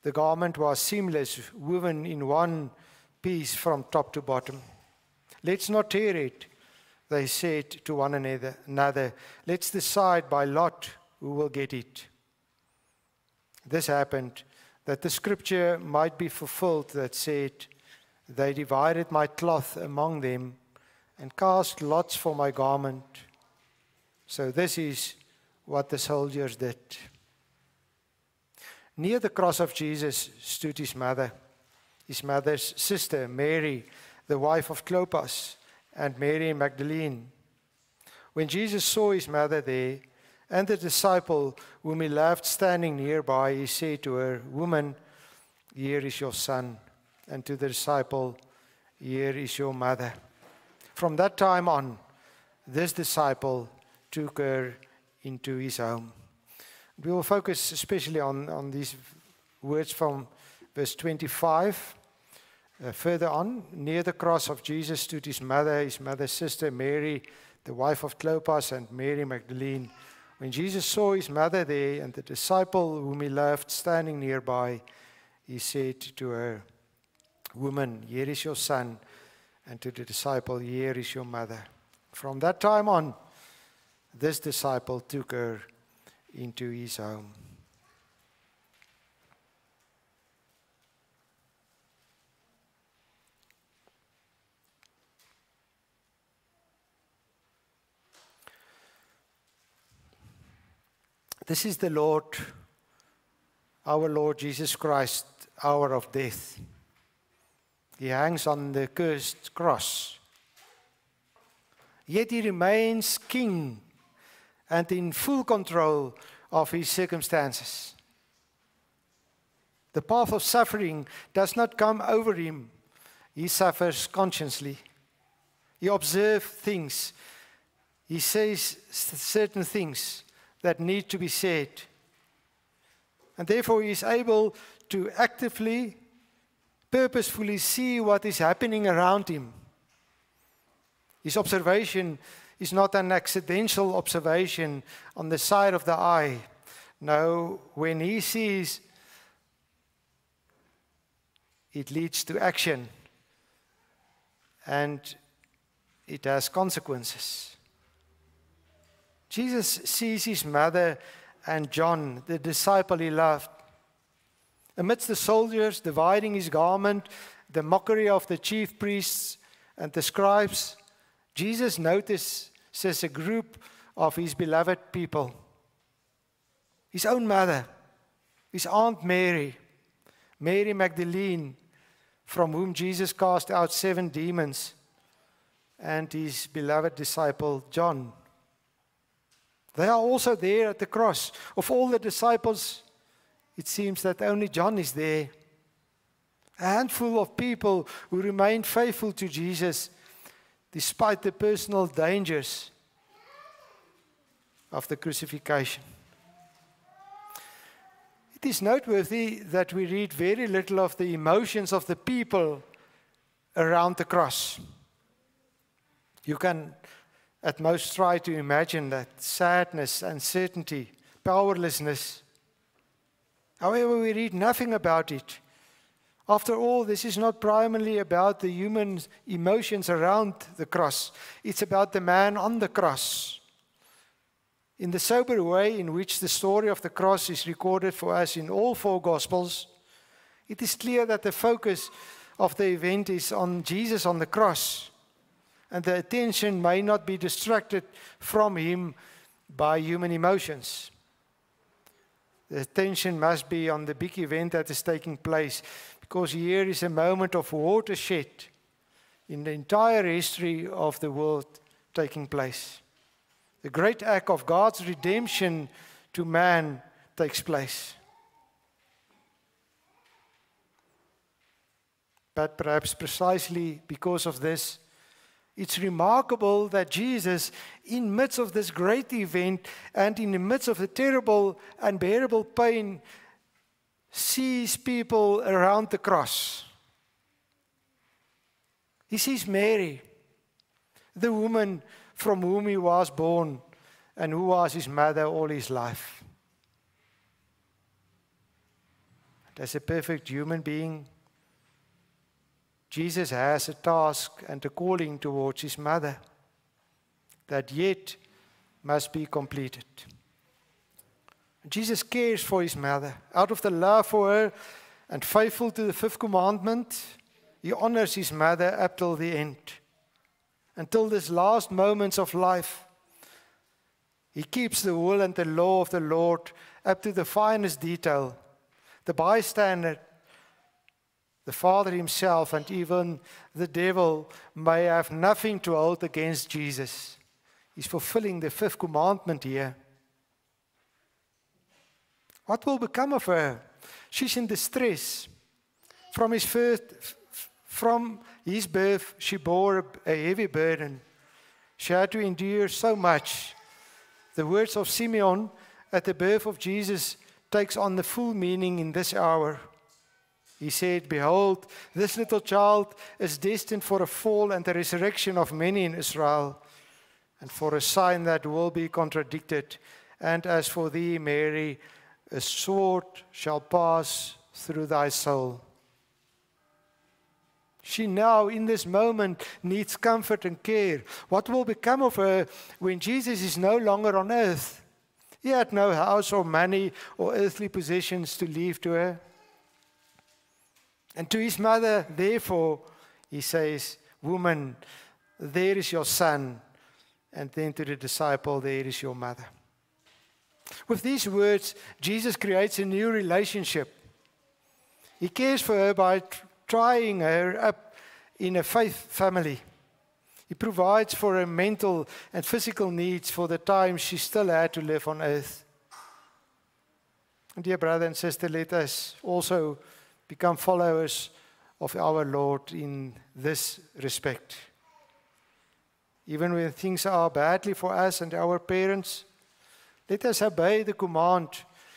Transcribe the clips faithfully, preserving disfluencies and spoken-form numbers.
The garment was seamless, woven in one piece from top to bottom. Let's not tear it, they said to one another. another. Let's decide by lot who will get it. This happened that the scripture might be fulfilled that said, they divided my cloth among them and cast lots for my garment. So this is what the soldiers did. Near the cross of Jesus stood his mother, his mother's sister, Mary, the wife of Clopas, and Mary Magdalene. When Jesus saw his mother there, and the disciple whom he loved standing nearby, he said to her, Woman, here is your son. And to the disciple, here is your mother. From that time on, this disciple took her into his home. We will focus especially on, on these words from verse twenty-five. Uh, further on, near the cross of Jesus stood his mother, his mother's sister, Mary, the wife of Clopas, and Mary Magdalene. When Jesus saw his mother there and the disciple whom he loved standing nearby, he said to her, Woman, here is your son, and to the disciple, here is your mother. From that time on, this disciple took her into his home. This is the Lord, our Lord Jesus Christ, hour of death. He hangs on the cursed cross. Yet he remains king and in full control of his circumstances. The path of suffering does not come over him. He suffers consciously. He observes things. He says certain things that need to be said. And therefore he is able to actively, purposefully see what is happening around him. His observation is not an accidental observation on the side of the eye. No, when he sees, it leads to action. And it has consequences. Jesus sees his mother and John, the disciple he loved. Amidst the soldiers dividing his garment, the mockery of the chief priests and the scribes, Jesus notices a group of his beloved people. His own mother, his Aunt Mary, Mary Magdalene, from whom Jesus cast out seven demons, and his beloved disciple John. They are also there at the cross. Of all the disciples, it seems that only John is there. A handful of people who remained faithful to Jesus despite the personal dangers of the crucifixion. It is noteworthy that we read very little of the emotions of the people around the cross. You can at most try to imagine that sadness, uncertainty, powerlessness. However, we read nothing about it. After all, this is not primarily about the human emotions around the cross. It's about the man on the cross. In the sober way in which the story of the cross is recorded for us in all four Gospels, it is clear that the focus of the event is on Jesus on the cross. And the attention may not be distracted from him by human emotions. The attention must be on the big event that is taking place, because here is a moment of watershed in the entire history of the world taking place. The great act of God's redemption to man takes place. But perhaps precisely because of this, it's remarkable that Jesus, in the midst of this great event and in the midst of the terrible, unbearable pain, sees people around the cross. He sees Mary, the woman from whom he was born and who was his mother all his life. as a perfect human being, Jesus has a task and a calling towards his mother that yet must be completed. Jesus cares for his mother. Out of the love for her and faithful to the fifth commandment, he honors his mother up till the end. Until this last moments of life, he keeps the will and the law of the Lord up to the finest detail. The bystander, the Father himself, and even the devil may have nothing to hold against Jesus. He's fulfilling the fifth commandment here. What will become of her? She's in distress. From his first, from his birth, she bore a heavy burden. She had to endure so much. The words of Simeon at the birth of Jesus takes on the full meaning in this hour. He said, "Behold, this little child is destined for a fall and the resurrection of many in Israel, and for a sign that will be contradicted. And as for thee, Mary, a sword shall pass through thy soul." She now, in this moment, needs comfort and care. What will become of her when Jesus is no longer on earth? He had no house or money or earthly possessions to leave to her. And to his mother, therefore, he says, "Woman, there is your son." And then to the disciple, "There is your mother." With these words, Jesus creates a new relationship. He cares for her by tr- trying her up in a faith family. He provides for her mental and physical needs for the time she still had to live on earth. And dear brother and sister, let us also become followers of our Lord in this respect. Even when things are badly for us and our parents, let us obey the command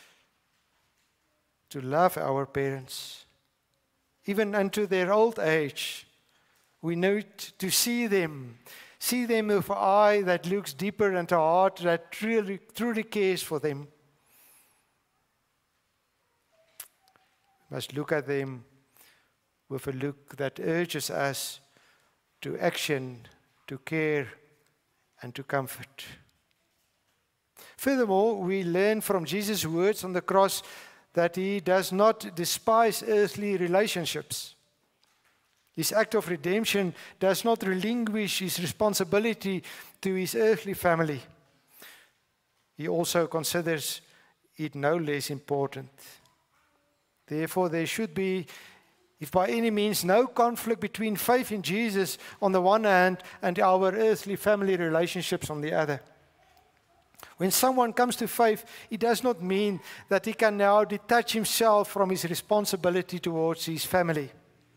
to love our parents. Even unto their old age, we need to see them, see them with an eye that looks deeper and a heart that truly, truly cares for them. We must look at them with a look that urges us to action, to care, and to comfort. Furthermore, we learn from Jesus' words on the cross that he does not despise earthly relationships. His act of redemption does not relinquish his responsibility to his earthly family. He also considers it no less important. Therefore, there should be, if by any means, no conflict between faith in Jesus on the one hand and our earthly family relationships on the other. When someone comes to faith, it does not mean that he can now detach himself from his responsibility towards his family.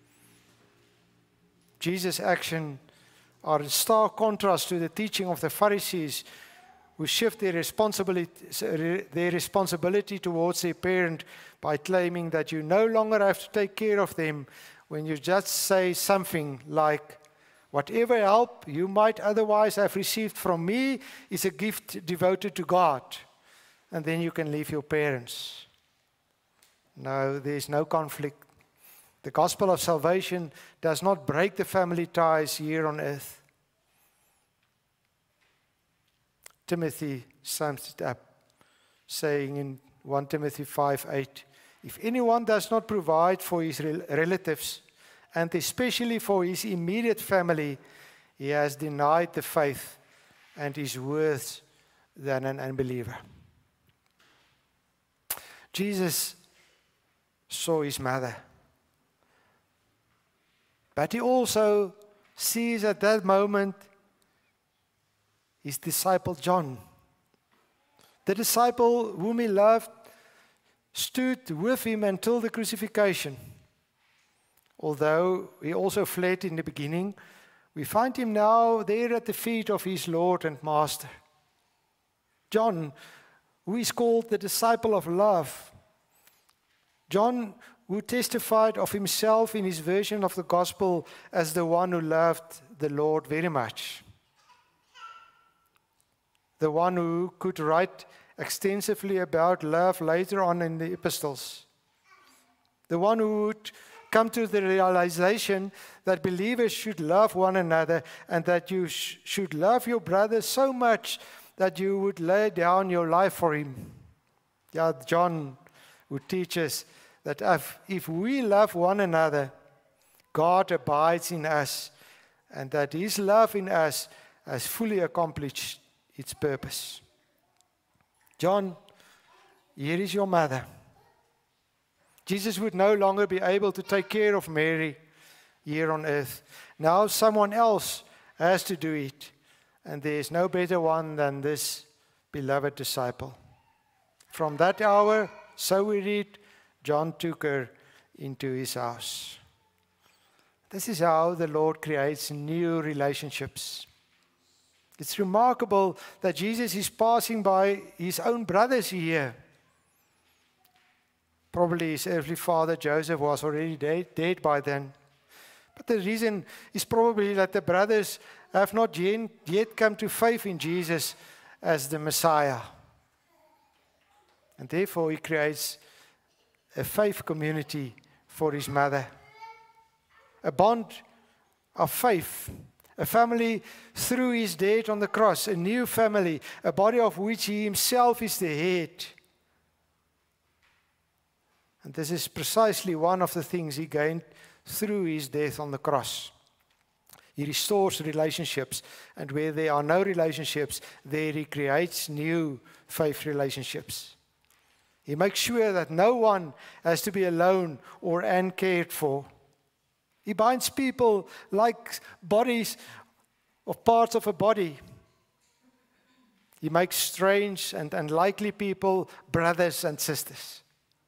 Jesus' actions are in stark contrast to the teaching of the Pharisees, who shift their responsibility, their responsibility towards their parent by claiming that you no longer have to take care of them when you just say something like, "Whatever help you might otherwise have received from me is a gift devoted to God," and then you can leave your parents. No, there is no conflict. The gospel of salvation does not break the family ties here on earth. Timothy sums it up, saying in First Timothy five eight, "If anyone does not provide for his relatives, and especially for his immediate family, he has denied the faith and is worse than an unbeliever." Jesus saw his mother, but he also sees at that moment his disciple John. The disciple whom he loved stood with him until the crucifixion. Although he also fled in the beginning, we find him now there at the feet of his Lord and Master. John, who is called the disciple of love. John, who testified of himself in his version of the gospel as the one who loved the Lord very much. The one who could write extensively about love later on in the epistles. the one who would come to the realization that believers should love one another and that you sh- should love your brother so much that you would lay down your life for him. Yeah, John would teach us that if, if we love one another, God abides in us, and that his love in us has fully accomplished its purpose. John, here is your mother. Jesus would no longer be able to take care of Mary here on earth. Now someone else has to do it, and there is no better one than this beloved disciple. From that hour, so we read, John took her into his house. This is how the Lord creates new relationships. It's remarkable that Jesus is passing by his own brothers here. Probably his earthly father Joseph was already dead, dead by then. But the reason is probably that the brothers have not yet come to faith in Jesus as the Messiah. And therefore he creates a faith community for his mother. A bond of faith. A family through his death on the cross. A new family. A body of which he himself is the head. And this is precisely one of the things he gained through his death on the cross. He restores relationships. And where there are no relationships, there he creates new faith relationships. He makes sure that no one has to be alone or uncared for. He binds people like bodies or parts of a body. He makes strange and unlikely people brothers and sisters.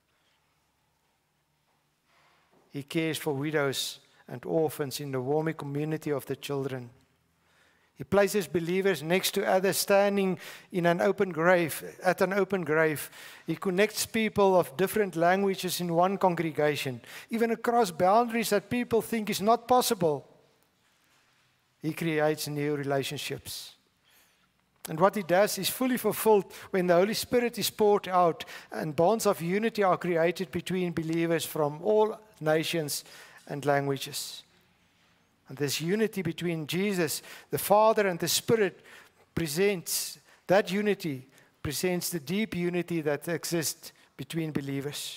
He cares for widows and orphans in the warming community of the children. He places believers next to others standing in an open grave, at an open grave. He connects people of different languages in one congregation, even across boundaries that people think is not possible. He creates new relationships. And what he does is fully fulfilled when the Holy Spirit is poured out and bonds of unity are created between believers from all nations and languages. And this unity between Jesus, the Father, and the Spirit presents, that unity presents the deep unity that exists between believers.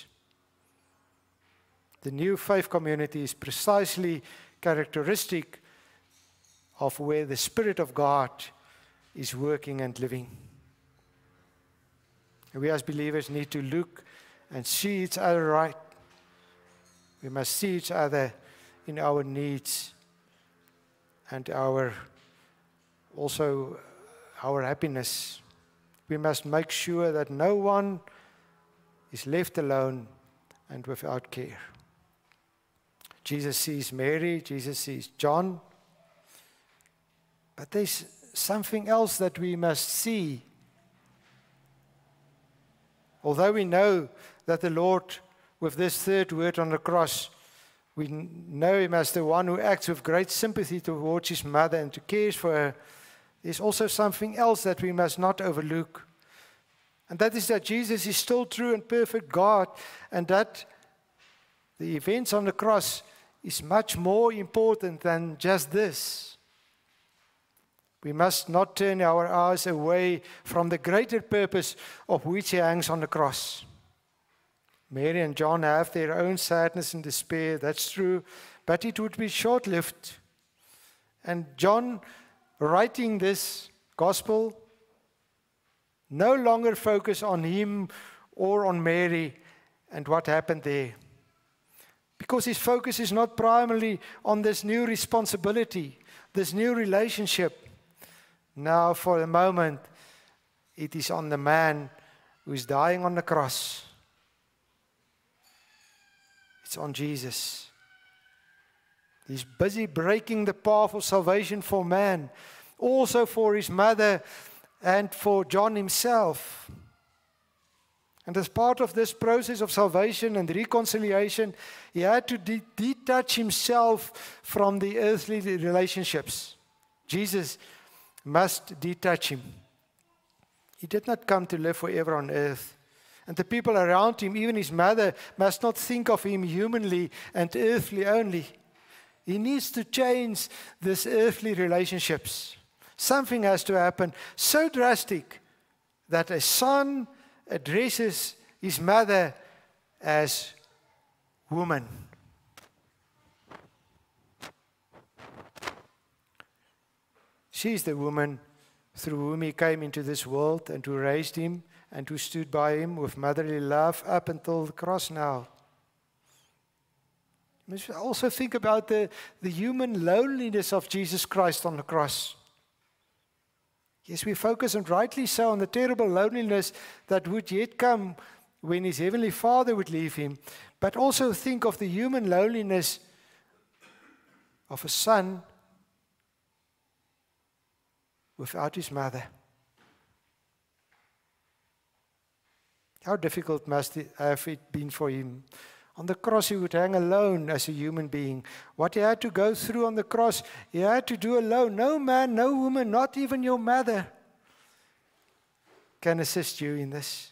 The new faith community is precisely characteristic of where the Spirit of God is working and living. And we as believers need to look and see each other right. We must see each other in our needs and our also our happiness. We must make sure that no one is left alone and without care. Jesus sees Mary, Jesus sees John, but there's something else that we must see. Although we know that the Lord, with this third word on the cross, we know him as the one who acts with great sympathy towards his mother and to cares for her. There's also something else that we must not overlook. And that is that Jesus is still true and perfect God, and that the events on the cross is much more important than just this. We must not turn our eyes away from the greater purpose of which he hangs on the cross. Mary and John have their own sadness and despair, that's true, but it would be short-lived. And John, writing this gospel, no longer focus on him or on Mary and what happened there. Because his focus is not primarily on this new responsibility, this new relationship. Now, for a moment, it is on the man who is dying on the cross. It's on Jesus. He's busy breaking the path of salvation for man, also for his mother and for John himself. And as part of this process of salvation and reconciliation, he had to de- detach himself from the earthly relationships. Jesus must detach him. He did not come to live forever on earth. And the people around him, even his mother, must not think of him humanly and earthly only. He needs to change these earthly relationships. Something has to happen so drastic that a son addresses his mother as woman. She is the woman through whom he came into this world and who raised him and who stood by him with motherly love up until the cross now. You must also think about the, the human loneliness of Jesus Christ on the cross. Yes, we focus, and rightly so, on the terrible loneliness that would yet come when his heavenly Father would leave him. But also think of the human loneliness of a son without his mother. How difficult must it have it been for him? On the cross, he would hang alone as a human being. What he had to go through on the cross, he had to do alone. No man, no woman, not even your mother can assist you in this.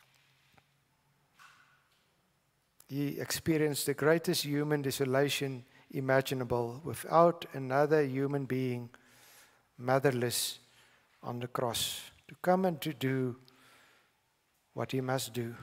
He experienced the greatest human desolation imaginable without another human being, motherless, on the cross, to come and to do what he must do.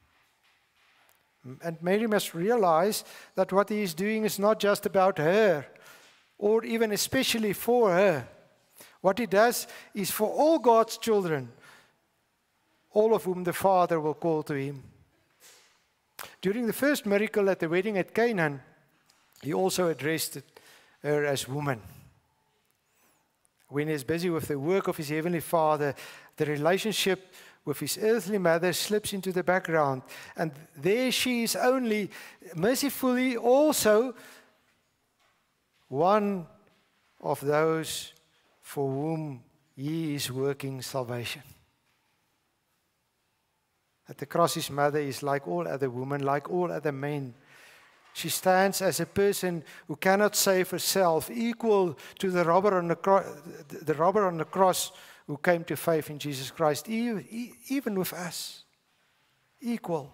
And Mary must realize that what he is doing is not just about her, or even especially for her. What he does is for all God's children, all of whom the Father will call to him. During the first miracle at the wedding at Canaan, he also addressed her as woman. When he is busy with the work of his heavenly Father, the relationship with his earthly mother slips into the background. And there she is only mercifully also one of those for whom he is working salvation. At the cross, his mother is like all other women, like all other men. She stands as a person who cannot save herself, equal to the robber on the, cro- the robber on the cross who came to faith in Jesus Christ, even with us, equal.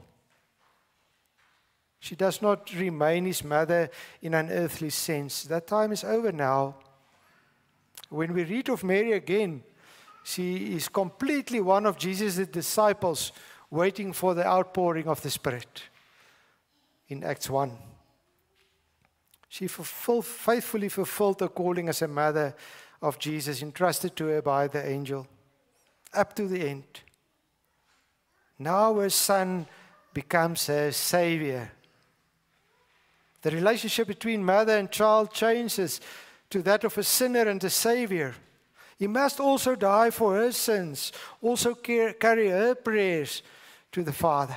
She does not remain his mother in an earthly sense. That time is over now. When we read of Mary again, she is completely one of Jesus' disciples waiting for the outpouring of the Spirit in Acts one. She fulfilled, faithfully fulfilled her calling as a mother of Jesus, entrusted to her by the angel, up to the end. Now her son becomes her Savior. The relationship between mother and child changes to that of a sinner and a Savior. He must also die for her sins, also carry her prayers to the Father.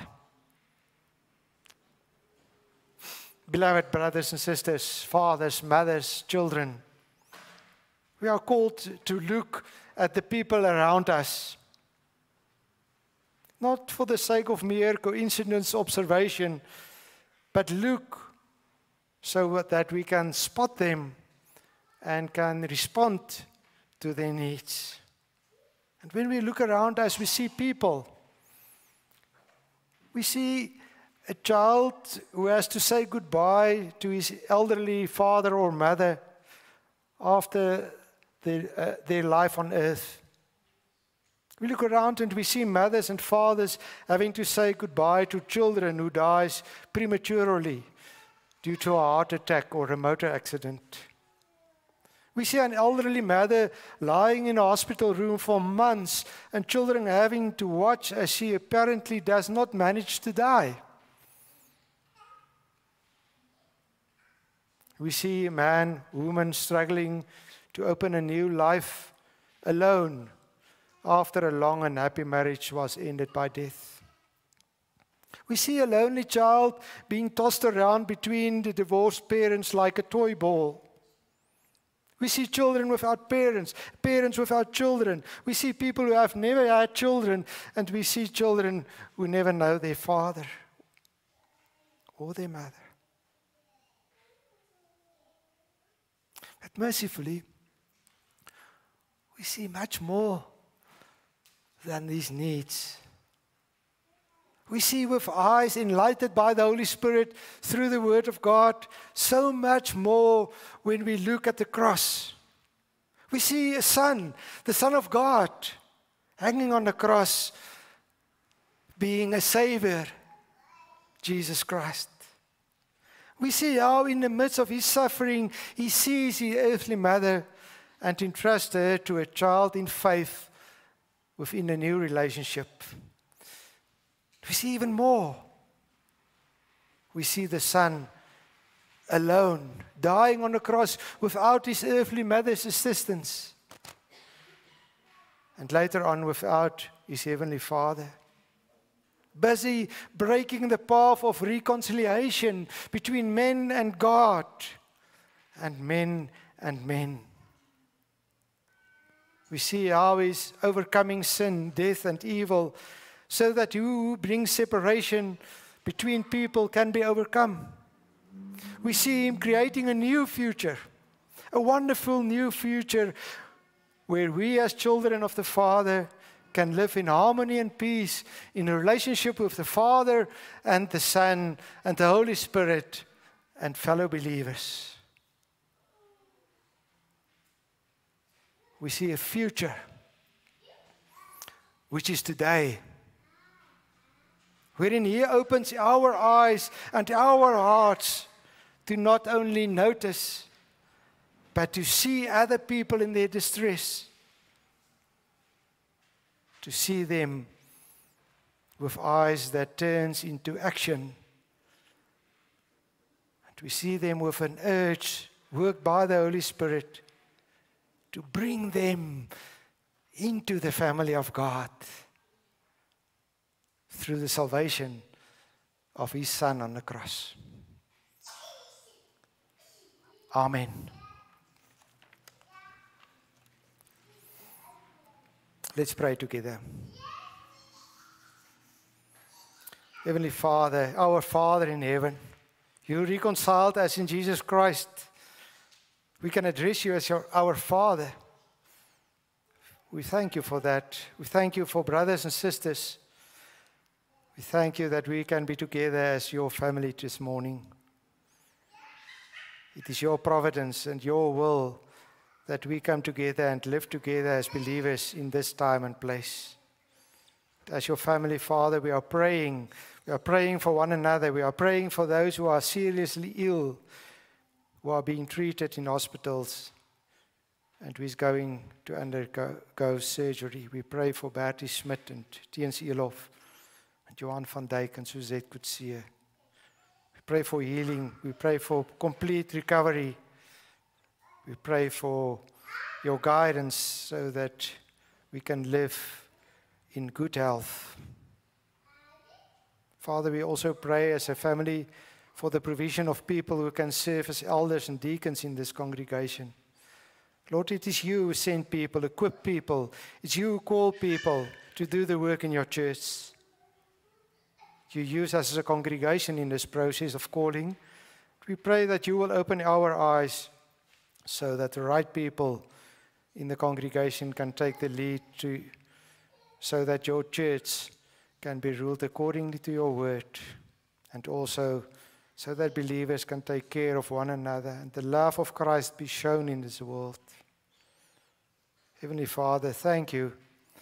Beloved brothers and sisters, fathers, mothers, children, we are called to look at the people around us, not for the sake of mere coincidence observation, but look so that we can spot them and can respond to their needs. And when we look around us, we see people. We see a child who has to say goodbye to his elderly father or mother after their, uh, their life on earth. We look around and we see mothers and fathers having to say goodbye to children who dies prematurely due to a heart attack or a motor accident. We see an elderly mother lying in a hospital room for months and children having to watch as she apparently does not manage to die. We see a man, woman struggling to open a new life alone after a long and happy marriage was ended by death. We see a lonely child being tossed around between the divorced parents like a toy ball. We see children without parents, parents without children. We see people who have never had children, and we see children who never know their father or their mother. But mercifully, we see much more than these needs. We see with eyes enlightened by the Holy Spirit through the Word of God, so much more when we look at the cross. We see a Son, the Son of God, hanging on the cross, being a Savior, Jesus Christ. We see how in the midst of his suffering, he sees his earthly mother and entrusts her to a child in faith within a new relationship. We see even more. We see the Son alone, dying on the cross without his earthly mother's assistance. And later on, without his heavenly Father. Busy breaking the path of reconciliation between men and God, and men and men. We see how he's overcoming sin, death, and evil, so that who brings separation between people can be overcome. We see him creating a new future, a wonderful new future, where we as children of the Father can live in harmony and peace, in a relationship with the Father and the Son and the Holy Spirit and fellow believers. We see a future, which is today, wherein he opens our eyes and our hearts to not only notice, but to see other people in their distress, to see them with eyes that turns into action. And we see them with an urge worked by the Holy Spirit to bring them into the family of God through the salvation of his Son on the cross. Amen. Let's pray together. Heavenly Father, our Father in heaven, you reconciled us in Jesus Christ. We can address you as your, our Father. We thank you for that. We thank you for brothers and sisters. We thank you that we can be together as your family this morning. It is your providence and your will that we come together and live together as believers in this time and place. As your family, Father, we are praying. We are praying for one another. We are praying for those who are seriously ill, who are being treated in hospitals, and who is going to undergo go surgery. We pray for Bertie Schmidt and Tiens Elof, and Johan van Dijk and Suzette Coetzee. We pray for healing. We pray for complete recovery. We pray for your guidance so that we can live in good health. Father, we also pray as a family for the provision of people who can serve as elders and deacons in this congregation. Lord, it is you who send people, equip people. It's you who call people to do the work in your church. You use us as a congregation in this process of calling. We pray that you will open our eyes so that the right people in the congregation can take the lead, to, so that your church can be ruled accordingly to your word, and also so that believers can take care of one another and the love of Christ be shown in this world. Heavenly Father, thank you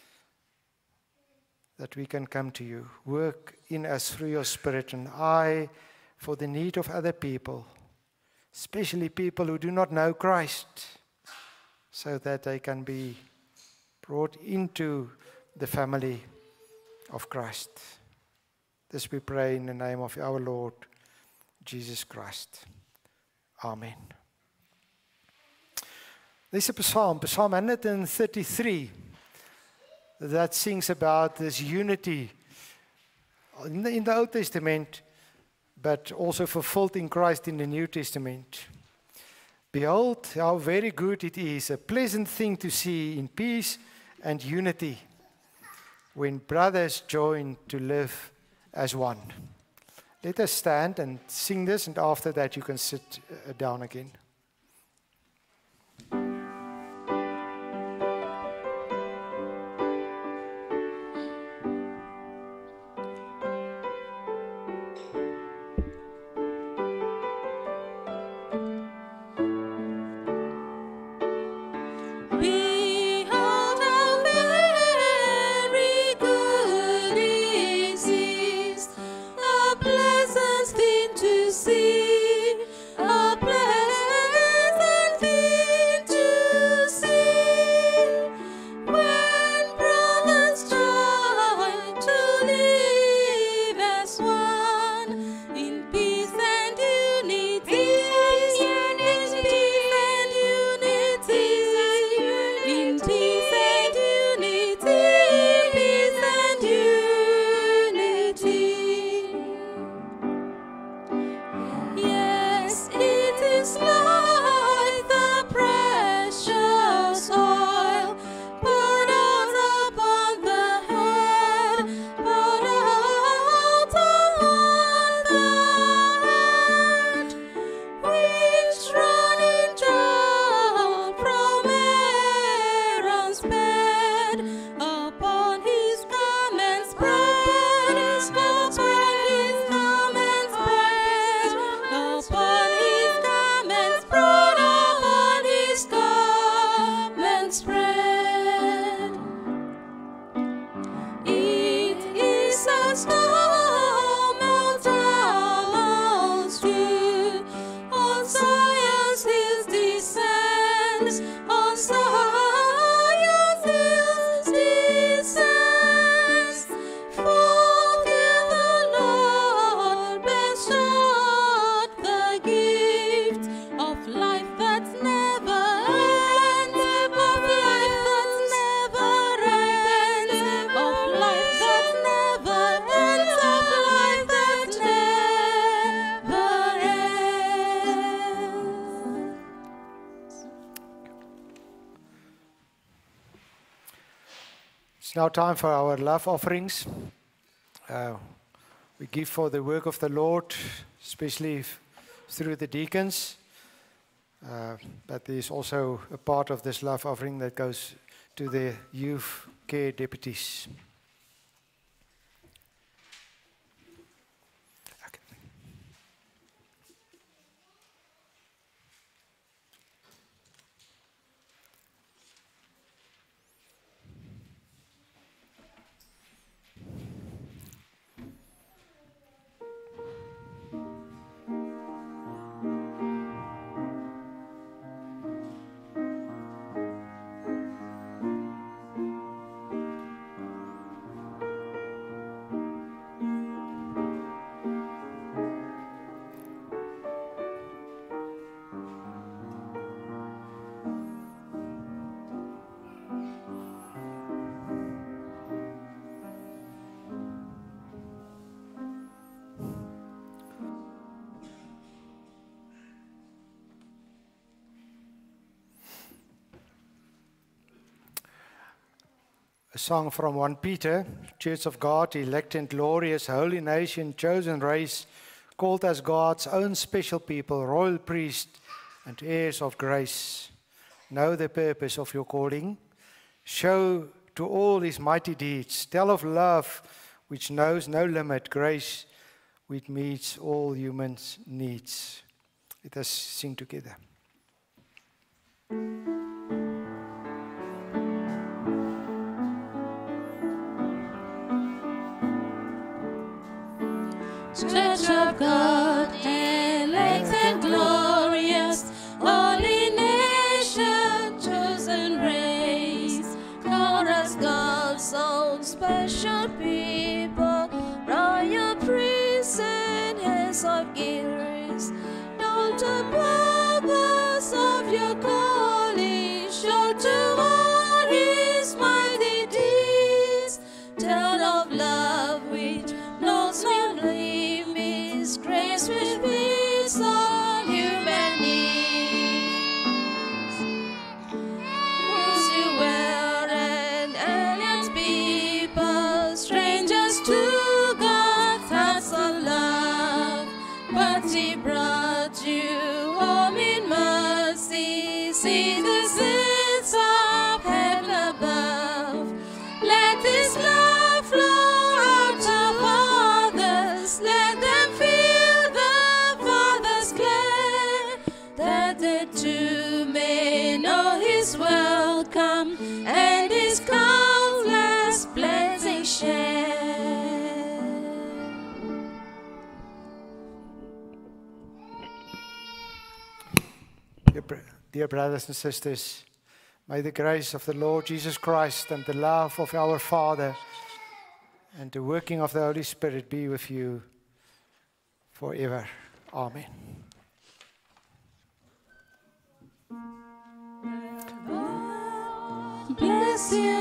that we can come to you. Work in us through your Spirit, and I for the need of other people, especially people who do not know Christ, so that they can be brought into the family of Christ. This we pray in the name of our Lord Jesus Christ. Amen. There's a psalm, Psalm one thirty-three, that sings about this unity in the, in the Old Testament, but also fulfilled in Christ in the New Testament. Behold, how very good it is, a pleasant thing to see in peace and unity, when brothers join to live as one. Let us stand and sing this, and after that you can sit uh, down again. It's now time for our love offerings. Uh, we give for the work of the Lord, especially f- through the deacons. Uh, but there is also a part of this love offering that goes to the youth care deputies. A song from First Peter, Church of God, elect and glorious, holy nation, chosen race, called as God's own special people, royal priest and heirs of grace. Know the purpose of your calling. Show to all his mighty deeds. Tell of love which knows no limit, grace which meets all humans' needs. Let us sing together. Church of God, elect and glorious, holy nation, chosen race, called as God's own special people, royal priests and heirs of grace. Know the purpose of your calling, show to all his mighty deeds, tell of love which knows no limits, grace which meets all human needs. Once you were an alien people, strangers to God's hearts of love, but he brought you home in mercy. See the sins of heaven above. Let this love flow out of others. Let them feel the Father's care, that they too may know his welcome and his countless blessings share. Dear, br- dear brothers and sisters, may the grace of the Lord Jesus Christ and the love of our Father and the working of the Holy Spirit be with you forever. Amen. Bless you.